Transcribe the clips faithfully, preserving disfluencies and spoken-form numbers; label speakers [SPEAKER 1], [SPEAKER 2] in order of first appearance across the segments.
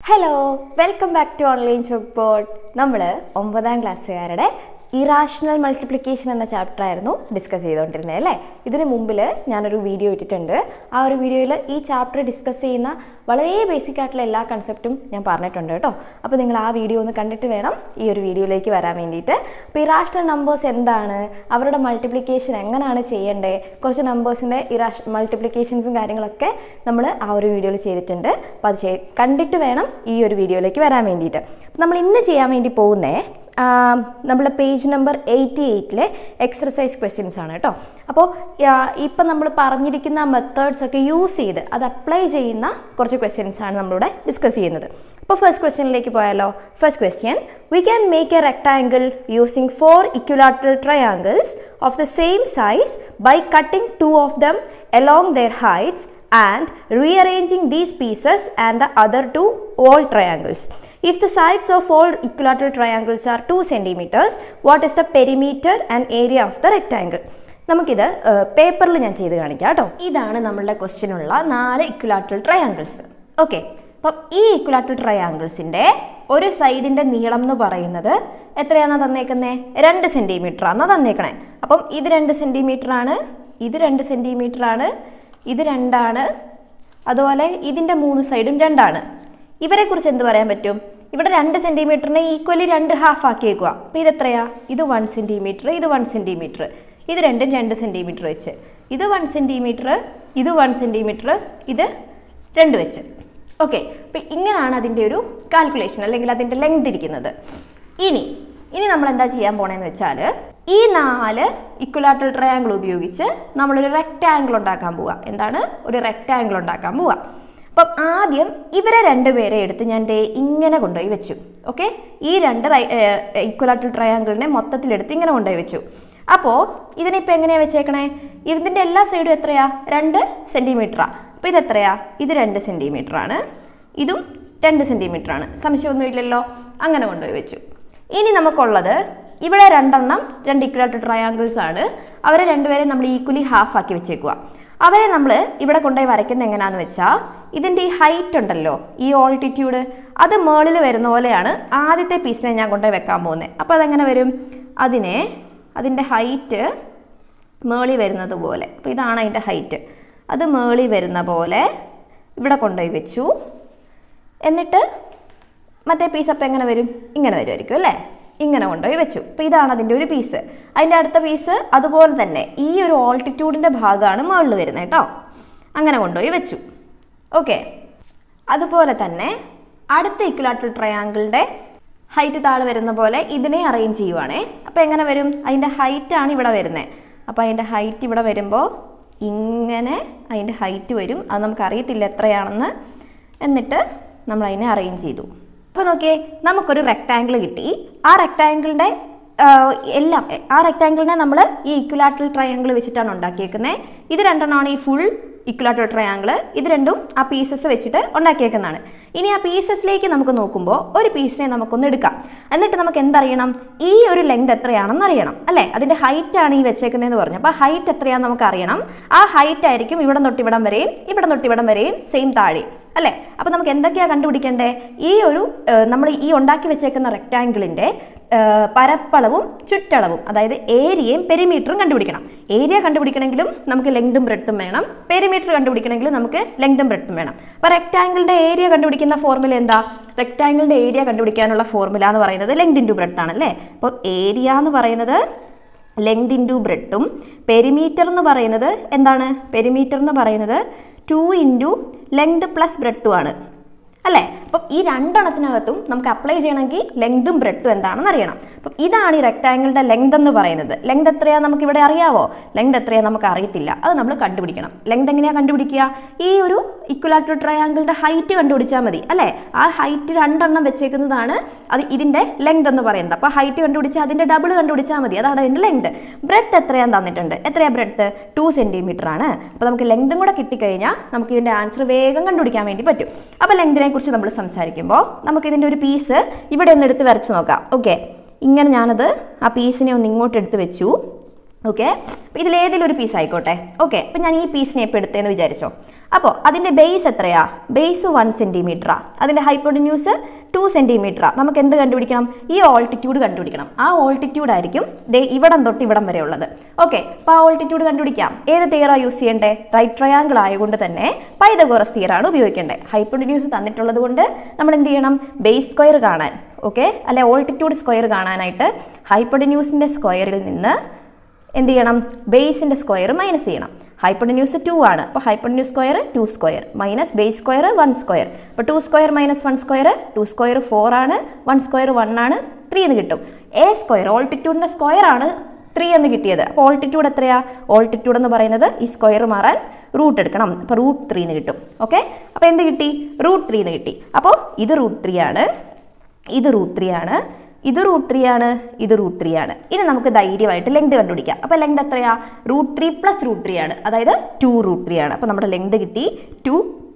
[SPEAKER 1] Hello, welcome back to online chalk board. നമ്മൾ ഒമ്പതാം ക്ലാസ്സുകാരുടെ ഇറാഷണൽ മൾട്ടിപ്ലിക്കേഷൻ എന്ന ചാപ്റ്റർ ആയിരുന്നു ഡിസ്കസ് ചെയ്തുകൊണ്ടിരുന്നത് അല്ലേ. ഇതിന് മുമ്പിൽ ഞാനൊരു വീഡിയോ ഇട്ടിട്ടുണ്ട്. ആ ഒരു വീഡിയോയിൽ ഈ ചാപ്റ്റർ ഡിസ്കസ് ചെയ്യുന്ന വളരെ ബേസിക് ആയിട്ടുള്ള എല്ലാ കൺസെപ്റ്റും ഞാൻ പറഞ്ഞിട്ടുണ്ട് കേട്ടോ. അപ്പോൾ നിങ്ങൾ ആ വീഡിയോ ഒന്ന് കണ്ടിട്ട് വേണം ഈ ഒരു വീഡിയോയിലേക്ക് വരാൻ വേണ്ടിയിട്ട്. അപ്പോൾ ഇറാഷണൽ നമ്പേഴ്സ് എന്താണ്, അവരുടെ മൾട്ടിപ്ലിക്കേഷൻ എങ്ങനെയാണ് ചെയ്യേണ്ടത്, കുറച്ച് നമ്പേഴ്സിൻ്റെ ഇറാഷ മൾട്ടിപ്ലിക്കേഷൻസും കാര്യങ്ങളൊക്കെ നമ്മൾ ആ ഒരു വീഡിയോയിൽ ചെയ്തിട്ടുണ്ട്. അപ്പോൾ അത് കണ്ടിട്ട് വേണം ഈ ഒരു വീഡിയോയിലേക്ക് വരാൻ വേണ്ടിയിട്ട്. നമ്മൾ ഇന്ന് ചെയ്യാൻ വേണ്ടി പോകുന്നേ നമ്മുടെ പേജ് നമ്പർ എയ്റ്റി എയ്റ്റിലെ എക്സർസൈസ് ക്വസ്റ്റ്യൻസ് ആണ് കേട്ടോ. അപ്പോൾ ഇപ്പം നമ്മൾ പറഞ്ഞിരിക്കുന്ന മെത്തേഡ്സ് ഒക്കെ യൂസ് ചെയ്ത് അത് അപ്ലൈ ചെയ്യുന്ന കുറച്ച് ക്വസ്റ്റ്യൻസ് ആണ് നമ്മളിവിടെ ഡിസ്കസ് ചെയ്യുന്നത്. അപ്പോൾ ഫസ്റ്റ് ക്വസ്റ്റ്യനിലേക്ക് പോയാലോ. First question, we can make a rectangle using four equilateral triangles of the same size by cutting two of them along their heights and rearranging these pieces and the other two wall triangles. If the sides of all equilateral triangles are two centimeters, what is the perimeter and area of the rectangle? നമുക്കിത് പേപ്പറിൽ ഞാൻ ചെയ്ത് കാണിക്കാം കേട്ടോ. ഇതാണ് നമ്മളുടെ ക്വസ്റ്റ്യനുള്ള നാല് equilateral triangles. Okay, അപ്പം ഈ ഇക്വിലാറ്ററൽ ട്രയാങ്കിൾസിൻ്റെ ഒരു സൈഡിൻ്റെ നീളം എന്ന് പറയുന്നത് എത്രയാണെന്നാണ് തന്നേക്കുന്നത്? രണ്ട് സെൻറ്റിമീറ്റർ ആണെന്നാണ് തന്നേക്കണേ. അപ്പം ഇത് രണ്ട് സെൻറ്റിമീറ്റർ ആണ്, ഇത് രണ്ട് സെൻറ്റിമീറ്റർ ആണ്, ഇത് രണ്ടാണ്, അതുപോലെ ഇതിൻ്റെ മൂന്ന് സൈഡും രണ്ടാണ്. ഇവരെ കുറിച്ച് എന്ത് പറയാൻ പറ്റും? ഇവിടെ രണ്ട് സെൻറ്റിമീറ്ററിനെ ഈക്വലി രണ്ട് ഹാഫ് ആക്കിയേക്കുക. അപ്പോൾ ഇതെത്രയാ? ഇത് വൺ സെൻറ്റിമീറ്റർ, ഇത് വൺ സെൻറ്റിമീറ്റർ, ഇത് രണ്ടും രണ്ട് സെൻറ്റിമീറ്റർ വെച്ച്, ഇത് വൺ സെൻറ്റിമീറ്റർ, ഇത് വൺ സെൻറ്റിമീറ്റർ, ഇത് രണ്ട് വെച്ച്. ഓക്കെ, അപ്പോൾ ഇങ്ങനെയാണ് അതിൻ്റെ ഒരു കാൽക്കുലേഷൻ അല്ലെങ്കിൽ അതിൻ്റെ ലെങ്ത് ഇരിക്കുന്നത്. ഇനി ഇനി നമ്മൾ എന്താ ചെയ്യാൻ പോണേന്ന് വെച്ചാൽ ഈ നാല് ഇക്വലാറ്ററൽ ട്രയാങ്കിൾ ഉപയോഗിച്ച് നമ്മളൊരു റെക്റ്റാങ്കിൾ ഉണ്ടാക്കാൻ പോവുക. എന്താണ്? ഒരു റെക്റ്റാങ്കിൾ ഉണ്ടാക്കാൻ പോവുക. അപ്പം ആദ്യം ഇവരെ രണ്ടുപേരെ എടുത്ത് ഞാൻ ദേ ഇങ്ങനെ കൊണ്ടുപോയി വെച്ചു. ഓക്കെ, ഈ രണ്ട് ഇക്വലാറ്ററൽ ട്രയാങ്കിളിനെ മൊത്തത്തിലെടുത്ത് ഇങ്ങനെ കൊണ്ടുപോയി വെച്ചു. അപ്പോൾ ഇതിനിപ്പോൾ എങ്ങനെയാണ് വെച്ചേക്കണേ? ഇതിൻ്റെ എല്ലാ സൈഡും എത്രയാ? രണ്ട് സെൻറ്റിമീറ്ററാണ്. അപ്പോൾ ഇതെത്രയാ? ഇത് രണ്ട് സെൻറ്റിമീറ്റർ ആണ്, ഇതും രണ്ട് സെൻറ്റിമീറ്റർ ആണ്. സംശയമൊന്നുമില്ലല്ലോ. അങ്ങനെ കൊണ്ടുപോയി വെച്ചു. ഇനി നമുക്കുള്ളത് ഇവിടെ രണ്ടെണ്ണം രണ്ട് ഇക്വലാറ്ററൽ ട്രയാങ്കിൾസ് ആണ്. അവരെ രണ്ടുപേരെ നമ്മൾ ഈക്വലി ഹാഫ് ആക്കി വെച്ചേക്കുക. അവരെ നമ്മൾ ഇവിടെ കൊണ്ടുപോയി വരയ്ക്കുന്നത് എങ്ങനെയാണെന്ന് വെച്ചാൽ ഇതിൻ്റെ ഈ ഹൈറ്റ് ഉണ്ടല്ലോ, ഈ ഓൾട്ടിറ്റ്യൂഡ്, അത് മേളിൽ വരുന്ന പോലെയാണ് ആദ്യത്തെ പീസിനെ ഞാൻ കൊണ്ടുപോയി വെക്കാൻ പോകുന്നത്. അപ്പോൾ അതെങ്ങനെ വരും? അതിനെ അതിൻ്റെ ഹൈറ്റ് മേളി വരുന്നത് പോലെ, അപ്പോൾ ഇതാണ് അതിൻ്റെ ഹൈറ്റ്, അത് മേളി വരുന്ന പോലെ ഇവിടെ കൊണ്ടുപോയി വെച്ചു. എന്നിട്ട് മറ്റേ പീസ് അപ്പോൾ എങ്ങനെ വരും? ഇങ്ങനെ വരുമായിരിക്കും അല്ലേ. ഇങ്ങനെ കൊണ്ടുപോയി വെച്ചു. അപ്പോൾ ഇതാണ് അതിൻ്റെ ഒരു പീസ്. അതിൻ്റെ അടുത്ത പീസ് അതുപോലെ തന്നെ ഈ ഒരു ഓൾട്ടിറ്റ്യൂഡിൻ്റെ ഭാഗമാണ് മുകളിൽ വരുന്നത് കേട്ടോ. അങ്ങനെ കൊണ്ടുപോയി വെച്ചു. ഓക്കെ, അതുപോലെ തന്നെ അടുത്ത ഇക്വലാറ്ററൽ ട്രയാങ്കിളിൻ്റെ ഹൈറ്റ് താഴെ വരുന്ന പോലെ ഇതിനെ അറേഞ്ച് ചെയ്യുവാണേ. അപ്പോൾ എങ്ങനെ വരും? അതിൻ്റെ ഹൈറ്റാണ് ഇവിടെ വരുന്നത്. അപ്പോൾ അതിൻ്റെ ഹൈറ്റ് ഇവിടെ വരുമ്പോൾ ഇങ്ങനെ അതിൻ്റെ ഹൈറ്റ് വരും. അത് നമുക്കറിയത്തില്ല എത്രയാണെന്ന്. എന്നിട്ട് നമ്മൾ അതിനെ അറേഞ്ച് ചെയ്തു. അപ്പോൾ നോക്കിയേ, നമുക്കൊരു റെക്റ്റാങ്കിൾ കിട്ടി. ആ റെക്റ്റാങ്കിളിൻ്റെ എല്ലാം ആ റെക്റ്റാങ്കിളിനെ നമ്മൾ ഈ ഇക്വലാറ്ററൽ ട്രയാങ്കിൾ വെച്ചിട്ടാണ് ഉണ്ടാക്കിയേക്കുന്നത്. ഇത് രണ്ടെണ്ണമാണ് ഈ ഫുൾ ഇക്വലാറ്ററൽ ട്രയാങ്കിൾ. ഇത് രണ്ടും ആ പീസസ് വെച്ചിട്ട് ഉണ്ടാക്കിയേക്കുന്നതാണ്. ഇനി ആ പീസസിലേക്ക് നമുക്ക് നോക്കുമ്പോൾ ഒരു പീസിനെ നമുക്കൊന്ന് എടുക്കാം. എന്നിട്ട് നമുക്ക് എന്തറിയണം? ഈ ഒരു ലെങ്ത് എത്രയാണെന്ന് അറിയണം അല്ലേ. അതിൻ്റെ ഹൈറ്റാണ് ഈ വെച്ചേക്കുന്നതെന്ന് പറഞ്ഞു. അപ്പോൾ ഹൈറ്റ് എത്രയാണെന്ന് നമുക്ക് അറിയണം. ആ ഹൈറ്റ് ആയിരിക്കും ഇവിടെ തൊട്ട് ഇവിടം വരെയും ഇവിടെ തൊട്ട് ഇവിടം വരെയും സെയിം താഴെ അല്ലേ. അപ്പോൾ നമുക്ക് എന്തൊക്കെയാണ് കണ്ടുപിടിക്കേണ്ടത്? ഈ ഒരു നമ്മൾ ഈ ഉണ്ടാക്കി വെച്ചേക്കുന്ന റെക്റ്റാങ്കിളിൻ്റെ പരപ്പളവും ചുറ്റളവും, അതായത് ഏരിയയും പെരിമീറ്ററും കണ്ടുപിടിക്കണം. ഏരിയ കണ്ടുപിടിക്കണമെങ്കിലും നമുക്ക് ലെങ്തും ബ്രെഡ്ത്തും വേണം. പെരിമീറ്റർ കണ്ടുപിടിക്കണമെങ്കിലും നമുക്ക് ലെങ്തും ബ്രെഡ്ത്തും വേണം. അപ്പോൾ റെക്റ്റാങ്കിളിൻ്റെ ഏരിയ കണ്ടുപിടിക്കുന്ന ഫോർമുല എന്താ? റെക്റ്റാങ്കിളിൻ്റെ ഏരിയ കണ്ടുപിടിക്കാനുള്ള ഫോർമുല എന്ന് പറയുന്നത് ലെങ്ത് ഇൻറ്റു ബ്രെഡ്ത്ത് ആണല്ലേ. അപ്പോൾ ഏരിയ എന്ന് പറയുന്നത് ലെങ്ത് ഇൻറ്റു ബ്രെഡ്ത്തും, പെരിമീറ്റർ എന്ന് പറയുന്നത് എന്താണ്? പെരിമീറ്റർ എന്ന് പറയുന്നത് ടു ഇൻറ്റു ലെങ്ത് പ്ലസ് ബ്രെഡ്ത്തും ആണ് അല്ലേ. അപ്പം ഈ രണ്ടെണ്ണത്തിനകത്തും നമുക്ക് അപ്ലൈ ചെയ്യണമെങ്കിൽ ലെങ്തും ബ്രെഡ്ത്തും എന്താണെന്ന് അറിയണം. അപ്പം ഇതാണ് ഈ റെക്റ്റാങ്കിളിൻ്റെ ലെങ്ത് എന്ന് പറയുന്നത്. ലെങ്ത് എത്രയാണ് നമുക്ക് ഇവിടെ അറിയാവോ? ലെങ്ത് എത്രയാണ് നമുക്ക് അറിയത്തില്ല. അത് നമ്മൾ കണ്ടുപിടിക്കണം. ലെങ്ത് എങ്ങനെയാണ് കണ്ടുപിടിക്കുക? ഈ ഒരു ഇക്വലാറ്ററൽ ട്രയാങ്കിളിൻ്റെ ഹൈറ്റ് കണ്ടുപിടിച്ചാൽ മതി അല്ലേ. ആ ഹൈറ്റ് രണ്ടെണ്ണം വെച്ചേക്കുന്നതാണ് അത് ഇതിൻ്റെ ലെങ്ത് എന്ന് പറയുന്നത്. അപ്പോൾ ഹൈറ്റ് കണ്ടുപിടിച്ചാൽ അതിൻ്റെ ഡബിൾ കണ്ടുപിടിച്ചാൽ മതി. അതാണ് അതിൻ്റെ ലെങ്ത്. ബ്രെഡ്ത്ത് എത്രയാന്ന് തന്നിട്ടുണ്ട്. എത്രയാണ് ബ്രെഡ്ത്ത്? ടു സെൻറ്റിമീറ്റർ ആണ്. അപ്പോൾ നമുക്ക് ലെങ്തും കൂടെ കിട്ടിക്കഴിഞ്ഞാൽ നമുക്ക് ഇതിൻ്റെ ആൻസർ വേഗം കണ്ടുപിടിക്കാൻ വേണ്ടി പറ്റും. അപ്പോൾ ലെങ്തിനെ കുറിച്ച് നമ്മൾ സംസാരിക്കുമ്പോൾ നമുക്കിതിൻ്റെ ഒരു പീസ് ഇവിടെ ഒന്ന് എടുത്ത് വരച്ച് നോക്കാം. ഓക്കെ, ഇങ്ങനെ ഞാനത് ആ പീസിനെ ഒന്ന് ഇങ്ങോട്ട് എടുത്ത് വെച്ചു. ഓക്കെ, അപ്പോൾ ഇതിലേതെങ്കിലും ഒരു പീസ് ആയിക്കോട്ടെ. ഓക്കെ, അപ്പോൾ ഞാൻ ഈ പീസിനെ ഇപ്പോൾ എടുത്തതെന്ന് വിചാരിച്ചോ. അപ്പോൾ അതിൻ്റെ ബേസ് എത്രയാ? ബേസ് വൺ സെൻറ്റിമീറ്ററാ. അതിൻ്റെ ഹൈപ്പോട്ടന്യൂസ് ടു സെൻറ്റിമീറ്ററാ. നമുക്ക് എന്ത് കണ്ടുപിടിക്കണം? ഈ ഓൾട്ടിറ്റ്യൂഡ് കണ്ടുപിടിക്കണം. ആ ഓൾട്ടിറ്റ്യൂഡ് ആയിരിക്കും ദേ ഇവിടം തൊട്ട് ഇവിടം വരെ ഉള്ളത്. ഓക്കെ, അപ്പോൾ ആ ഓൾട്ടിറ്റ്യൂഡ് കണ്ടുപിടിക്കാം. ഏത് തിയറാ യൂസ് ചെയ്യേണ്ടേ? റൈറ്റ് ട്രയാങ്കിൾ ആയതുകൊണ്ട് തന്നെ പൈതഗോറസ് തിയറാണ് ഉപയോഗിക്കേണ്ടത്. ഹൈപ്പോട്ടന്യൂസ് തന്നിട്ടുള്ളത് കൊണ്ട് നമ്മൾ എന്ത് ചെയ്യണം? ബേസ് സ്ക്വയർ കാണാൻ, ഓക്കെ, അല്ലെ ഓൾട്ടിറ്റ്യൂഡ് സ്ക്വയർ കാണാനായിട്ട് ഹൈപ്പോട്ടന്യൂസിൻ്റെ സ്ക്വയറിൽ നിന്ന് എന്ത് ചെയ്യണം? ബേസിൻ്റെ സ്ക്വയർ മൈനസ് ചെയ്യണം. ഹൈപ്പോട്ടന്യൂസ് ടു ആണ്, അപ്പോൾ hypotenuse square two square minus base square one square. അപ്പോൾ two square minus one square, two square four ആണ്, വൺ സ്ക്വയർ വൺ ആണ്, ത്രീ എന്ന് കിട്ടും. എ സ്ക്വയർ ഓൾട്ടിറ്റ്യൂഡിൻ്റെ സ്ക്വയർ ആണ് ത്രീ എന്ന് കിട്ടിയത്. അപ്പോൾ ഓൾട്ടിറ്റ്യൂഡ് എത്രയാ? ഓൾട്ടിറ്റ്യൂഡ് എന്ന് പറയുന്നത് ഈ സ്ക്വയർ മാറാൻ റൂട്ട് എടുക്കണം. അപ്പോൾ റൂട്ട് ത്രീ എന്ന് കിട്ടും. ഓക്കെ, അപ്പോൾ എന്ത് കിട്ടി? റൂട്ട് ത്രീ എന്ന് കിട്ടി. അപ്പോൾ ഇത് റൂട്ട് ത്രീ ആണ്, ഇത് റൂട്ട് ത്രീ ആണ്, ഇത് റൂട്ട് ത്രീ ആണ്, ഇത് റൂട്ട് ത്രീ ആണ്. ഇനി നമുക്ക് ധൈര്യമായിട്ട് ലെങ്ത് കണ്ടുപിടിക്കാം. അപ്പോൾ ലെങ്ത് എത്രയാ? Root three plus root three ആണ്, അതായത് ടു റൂട്ട് ത്രീ ആണ്. അപ്പോൾ നമ്മുടെ ലെങ്ത് കിട്ടി ടു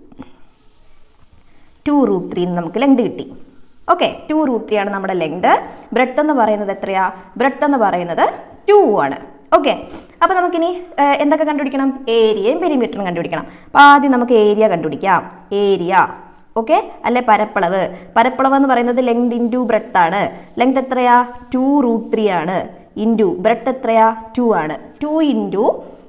[SPEAKER 1] ടു റൂട്ട് ത്രീ നമുക്ക് ലെങ്ത് കിട്ടി. ഓക്കെ, ടു റൂട്ട് ത്രീ ആണ് നമ്മുടെ ലെങ്ത്. ബ്രെഡ്ത്ത് എന്ന് പറയുന്നത് എത്രയാ? ബ്രെഡ്ത്ത് എന്ന് പറയുന്നത് ടു ആണ്. ഓക്കെ, അപ്പോൾ നമുക്കിനി എന്തൊക്കെ കണ്ടുപിടിക്കണം? ഏരിയയും പെരിമീറ്ററും കണ്ടുപിടിക്കണം. അപ്പോൾ ആദ്യം നമുക്ക് ഏരിയ കണ്ടുപിടിക്കാം. ഏരിയ, ഓക്കെ, അല്ലെ പരപ്പളവ്. പരപ്പളവ് എന്ന് പറയുന്നത് ലെങ്ത് ഇൻറ്റു ബ്രെഡ്ത്ത് ആണ്. ലെങ്ത് എത്രയാ? ടു റൂട്ട് ത്രീ ആണ്. ഇൻറ്റു ബ്രെഡ്ത്ത് എത്രയാ? ടു ആണ്. Two into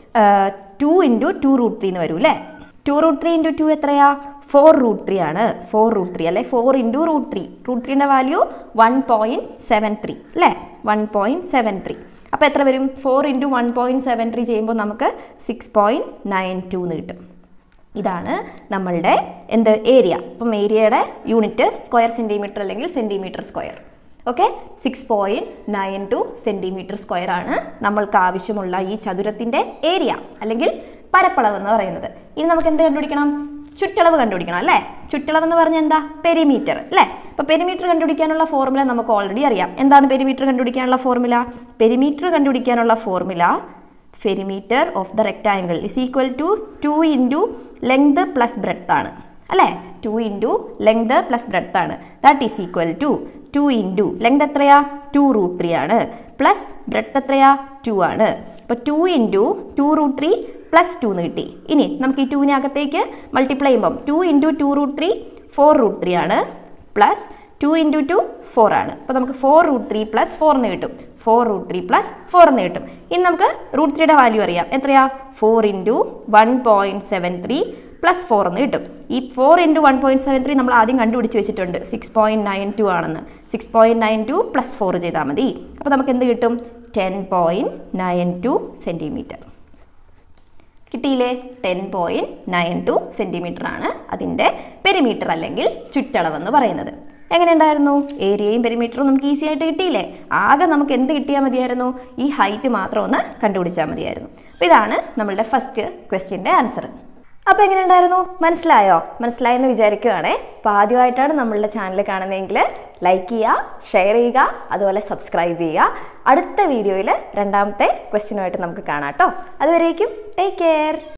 [SPEAKER 1] two into two root three എന്ന് വരും അല്ലേ? Two root three into two എത്രയാ? ഫോർ റൂട്ട് ത്രീ ആണ്. ഫോർ റൂട്ട് ത്രീ അല്ലെ? Four into root three. Root ത്രീൻ്റെ value one point seven three അല്ലേ? One point seven three. അപ്പോൾ എത്ര വരും? Four into one point seven three ചെയ്യുമ്പോൾ നമുക്ക് സിക്സ് പോയിൻറ്റ് നയൻ ടു എന്ന് കിട്ടും. ഇതാണ് നമ്മളുടെ എന്ത്? ഏരിയ. അപ്പം ഏരിയയുടെ യൂണിറ്റ് സ്ക്വയർ സെൻറ്റിമീറ്റർ അല്ലെങ്കിൽ centimetre square. Okay, six point nine two centimetre square ആണ് നമ്മൾക്ക് ആവശ്യമുള്ള ഈ ചതുരത്തിൻ്റെ ഏരിയ അല്ലെങ്കിൽ പരപ്പളവ് എന്ന് പറയുന്നത്. ഇനി നമുക്ക് എന്ത് കണ്ടുപിടിക്കണം? ചുറ്റളവ് കണ്ടുപിടിക്കണം അല്ലേ? ചുറ്റളവ് എന്ന് പറഞ്ഞാൽ എന്താ? പെരിമീറ്റർ അല്ലേ? അപ്പോൾ പെരിമീറ്റർ കണ്ടുപിടിക്കാനുള്ള ഫോർമുല നമുക്ക് ഓൾറെഡി അറിയാം. എന്താണ് പെരിമീറ്റർ കണ്ടുപിടിക്കാനുള്ള ഫോർമുല? പെരിമീറ്റർ കണ്ടുപിടിക്കാനുള്ള formula perimeter of the rectangle is equal to two into length plus breadth ആണ് അല്ലേ? Two into length plus breadth ആണ്. That is equal to two into length എത്രയാ? ടു റൂട്ട് ത്രീ ആണ്, plus breadth എത്രയാ? Two ആണ്. അപ്പോൾ two into two root three plus two എന്ന് കിട്ടി. ഇനി നമുക്ക് ഈ ടൂവിനെ അകത്തേക്ക് മൾട്ടിപ്ലൈ ചെയ്യുമ്പം two into two root three four root three ആണ്, plus two into two four ആണ്. അപ്പോൾ നമുക്ക് four root three plus four എന്ന് കിട്ടും. Four root three plus four എന്ന് കിട്ടും. ഇനി നമുക്ക് റൂട്ട് ത്രീയുടെ വാല്യൂ അറിയാം. എത്രയാ? Four into one point seven three plus four എന്ന് കിട്ടും. ഈ four into one point seven three നമ്മൾ ആദ്യം കണ്ടുപിടിച്ച് വെച്ചിട്ടുണ്ട് സിക്സ് പോയിൻറ്റ് നയൻ ടു ആണെന്ന്. Six point nine two plus four ചെയ്താൽ മതി. അപ്പോൾ നമുക്ക് എന്ത് കിട്ടും? Ten point nine two centimetre കിട്ടിയില്ലേ? Ten point nine two centimetre ആണ് അതിൻ്റെ പെരിമീറ്റർ അല്ലെങ്കിൽ ചുറ്റളവെന്ന് പറയുന്നത്. എങ്ങനെ ഉണ്ടായിരുന്നു? ഏരിയയും പെരിമീറ്ററും നമുക്ക് ഈസി ആയിട്ട് കിട്ടിയില്ലേ? ആകെ നമുക്ക് എന്ത് കിട്ടിയാൽ മതിയായിരുന്നു? ഈ ഹൈറ്റ് മാത്രം ഒന്ന് കണ്ടുപിടിച്ചാൽ മതിയായിരുന്നു. അപ്പോൾ ഇതാണ് നമ്മളുടെ ഫസ്റ്റ് ക്വസ്റ്റ്യൻ്റെ ആൻസർ. അപ്പോൾ എങ്ങനെ ഉണ്ടായിരുന്നു? മനസ്സിലായോ? മനസ്സിലായെന്ന് വിചാരിക്കുകയാണേ. അപ്പോൾ ആദ്യമായിട്ടാണ് നമ്മളുടെ ചാനൽ കാണുന്നതെങ്കിൽ ലൈക്ക് ചെയ്യുക, ഷെയർ ചെയ്യുക, അതുപോലെ സബ്സ്ക്രൈബ് ചെയ്യുക. അടുത്ത വീഡിയോയിൽ രണ്ടാമത്തെ ക്വസ്റ്റ്യനുമായിട്ട് നമുക്ക് കാണാം കേട്ടോ. അതുവരേക്കും ടേക്ക് കെയർ.